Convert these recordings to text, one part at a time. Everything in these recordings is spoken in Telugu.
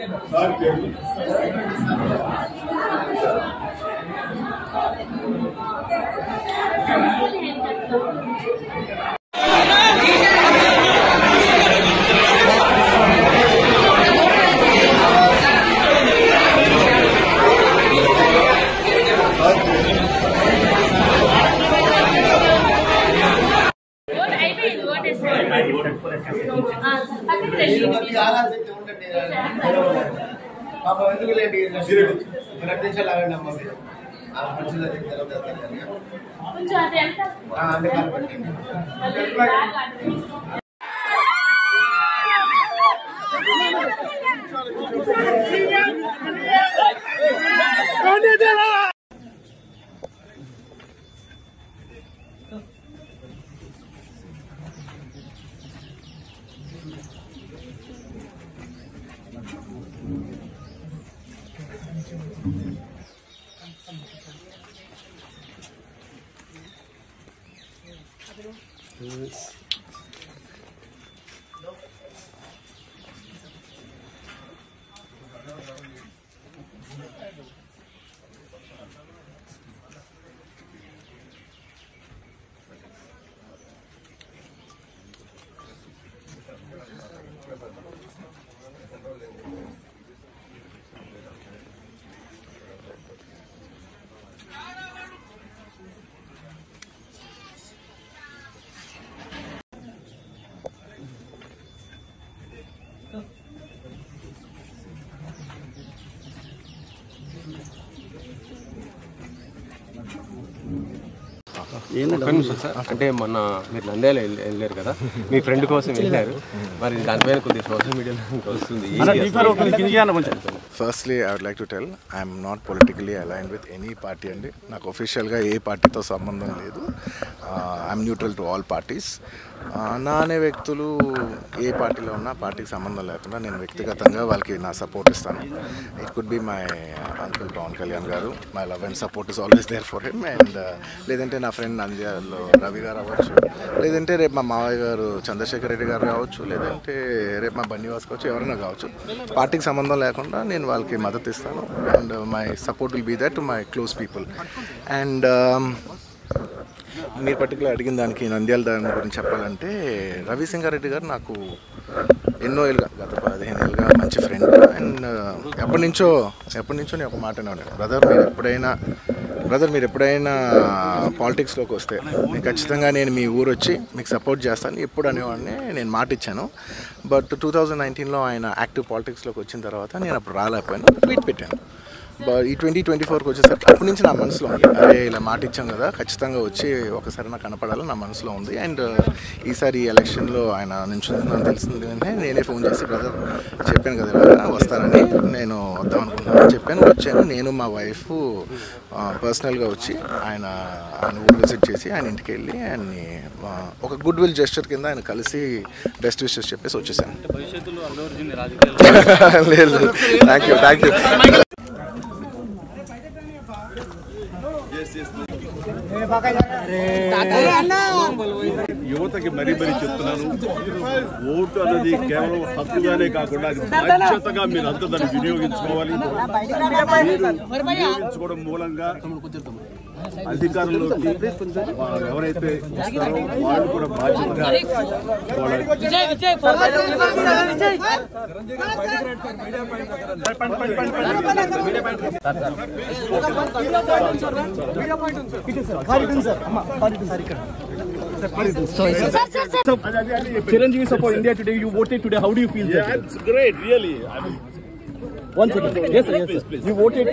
అంటే మొన్న మీరు నంద్యాల వెళ్ళారు కదా, మీ ఫ్రెండ్ కోసం వెళ్ళారు, మరి దానిపైన కొద్దిగా సోషల్ మీడియాలో వస్తుంది. Firstly I would like to tell I'm not politically aligned with any party అండి. నాకు ఒఫిషియల్గా ఏ పార్టీతో సంబంధం లేదు. I'm neutral to all parties. నా అనే వ్యక్తులు ఏ పార్టీలో ఉన్నా పార్టీకి సంబంధం లేకుండా నేను వ్యక్తిగతంగా వాళ్ళకి నా సపోర్ట్ ఇస్తాను. It could be my uncle Pawan Kalyan garu. My love and support is always there for him. And లేదంటే నా ఫ్రెండ్ నంద్యాలలో రవి గారు అవ్వచ్చు, లేదంటే రేపు మా మావయ్య గారు చంద్రశేఖర్ రెడ్డి గారు కావచ్చు, లేదంటే రేపు మా బన్నివాస్ కావచ్చు, ఎవరైనా కావచ్చు. పార్టీకి సంబంధం లేకుండా నేను వాళ్ళకి మద్దతు ఇస్తాను. And my support will be that to my close people. And మీరు పర్టికులర్ అడిగిన దానికి నంద్యాల దాని గురించి చెప్పాలంటే, రవిసింగారెడ్డి గారు నాకు ఎన్నో ఏళ్ళుగా, గత 15 ఏళ్ళుగా మంచి ఫ్రెండ్. అండ్ ఎప్పటి నుంచో నేను ఒక మాట అన్నాను, బ్రదర్ మీరు ఎప్పుడైనా పాలిటిక్స్లోకి వస్తే నేను ఖచ్చితంగా నేను మీ ఊరు వచ్చి మీకు సపోర్ట్ చేస్తాను ఎప్పుడు అనేవాడిని. నేను మాట ఇచ్చాను. బట్ 2019లో ఆయన యాక్టివ్ పాలిటిక్స్లోకి వచ్చిన తర్వాత నేను అప్పుడు రాలేకపోయాను, ట్వీట్ పెట్టాను. ఈ 2024కి వచ్చేసరికి అప్పటి నుంచి నా మనసులో ఉంది, అరే ఇలా మాట ఇచ్చాం కదా, ఖచ్చితంగా వచ్చి ఒకసారి నాకు కనపడాలని నా మనసులో ఉంది. అండ్ ఈసారి ఈ ఎలక్షన్లో ఆయన నించుందని తెలిసింది అంటే నేనే ఫోన్ చేసి, బ్రదర్ చెప్పాను కదా ఇలా వస్తానని, నేను వద్దాం అనుకుంటున్నాను చెప్పాను. వచ్చాను. నేను మా వైఫ్ పర్సనల్గా వచ్చి ఆయన ఊరు విజిట్ చేసి ఆయన ఇంటికి వెళ్ళి ఆయన్ని ఒక గుడ్ విల్ జెస్చర్ కింద ఆయన కలిసి బెస్ట్ విషెస్ చెప్పేసి వచ్చేసాను. లేదు, థ్యాంక్ యూ. యువతకి మరీ చెప్తున్నాను, ఓటు అనేది కేవలం హక్కుగానే కాకుండా అది బాధ్యతగా మీరు అంతా దాన్ని వినియోగించుకోవాలి. వినియోగించుకోవడం మూలంగా అధికారంలోకి ఎవరైతే వస్తారో వాళ్ళు కూడా బాధ్యతగా Chiranjeevi support India today. You voted today. How do you feel? Yeah, it's great, really. I mean, one second. Yes, sir. Yes, sir. You voted.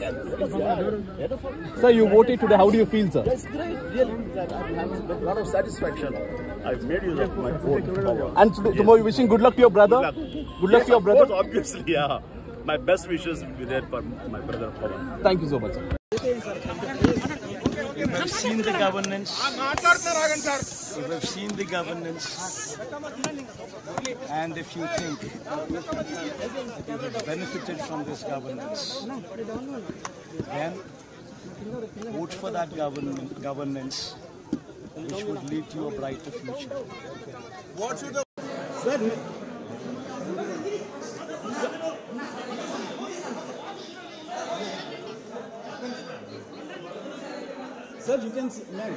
Sir, you voted today. How do you feel, sir? it's great, really. I'm having a lot of satisfaction. I've made use of my vote power. And tomorrow, you wishing good luck to your brother. Good luck to your brother. Of course, obviously, yeah. My best wishes will be there for my brother Pawan. Thank you so much, sir. We've seen the governance. We've seen the governance. And if you think you've benefited from this governance, then vote for that governance which would lead to a brighter future. What should the Sir, you can see, ma'am.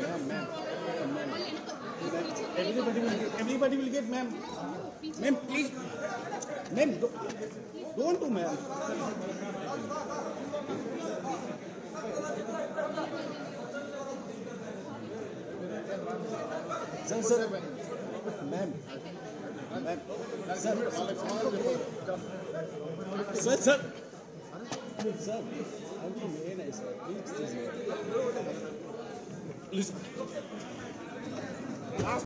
Everybody will get, ma'am. Ma'am, please. Ma'am, don't do, ma'am. Sir. Ma'am. Sir. Sir. I'm from ANI, sir. Please, listen.